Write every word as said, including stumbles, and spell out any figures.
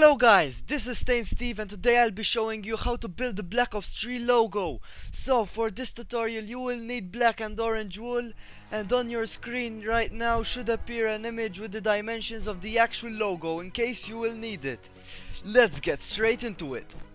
Hello guys, this is Stain Steve and today I'll be showing you how to build the Black Ops three logo. So for this tutorial you will need black and orange wool, and on your screen right now should appear an image with the dimensions of the actual logo in case you will need it. Let's get straight into it.